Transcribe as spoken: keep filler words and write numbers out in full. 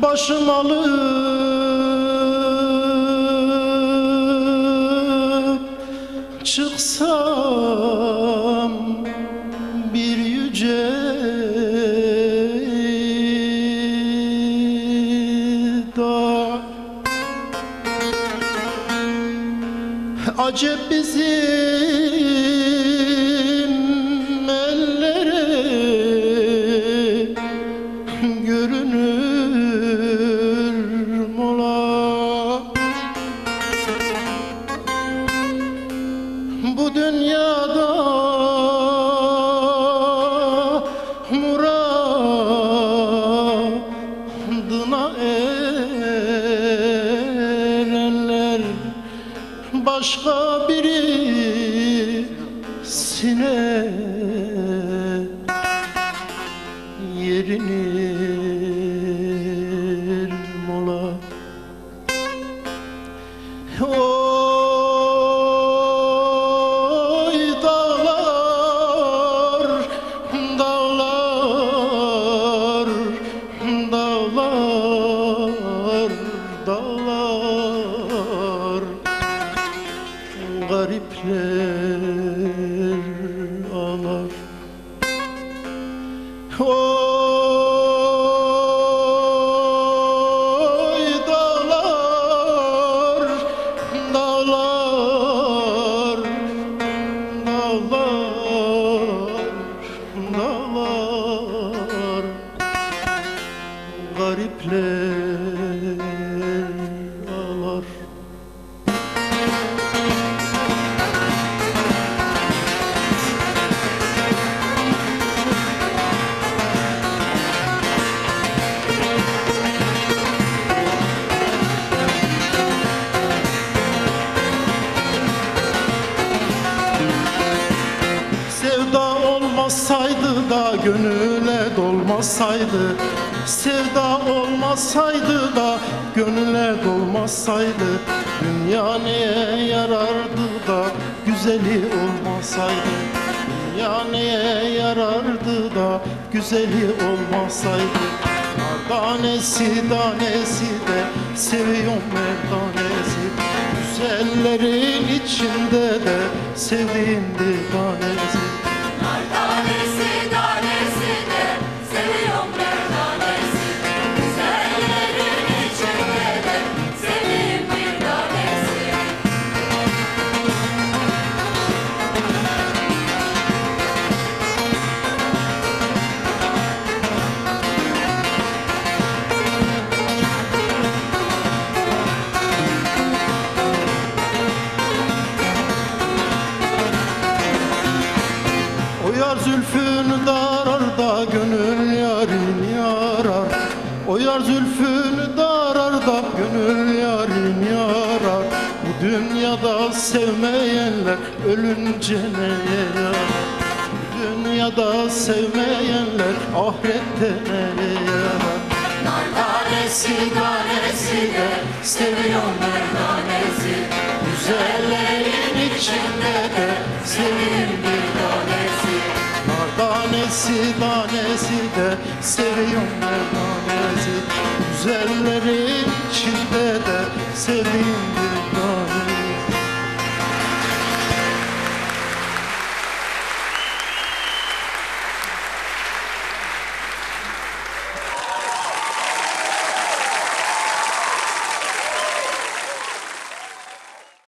başım alıp çıksam bir yüce dağ, acep bizim ellere görünür mola. Bu dünyada muradına erenler başka birisine yerinir mola. Oy dağlar, dağlar, dağlar, dağlar, garipler ağlar. Oy dağlar, dağlar, dağlar, dağlar, garipler ağlar. Olmasaydı da gönüle dolmasaydı, sevda olmasaydı da gönüle dolmasaydı, dünya neye yarardı da güzeli olmasaydı, dünya neye yarardı da güzeli olmasaydı. Tanesi tanesi de seviyorum merdanesi, güzellerin içinde de sevdiğim bir tanesi. Tanesi tanesi de seviyorum merdanesi, güzellerin içinde de sevdiğim bir tanesi. O yar zülfünü darar da gönül yarim yarar, o yar zülfünü darar da gönül yarim yarar. Bu dünyada sevmeyenler ölünce neye yarar, bu dünyada sevmeyenler ahirette neye yarar. Nar tanesi tanesi de seviyorum merdanesi, güzellerin içinde de sevdiğim bir tanesi. Tanesi tanesi de seviyorum merdanesi, güzellerin içinde de sevdiğim bir tanesi.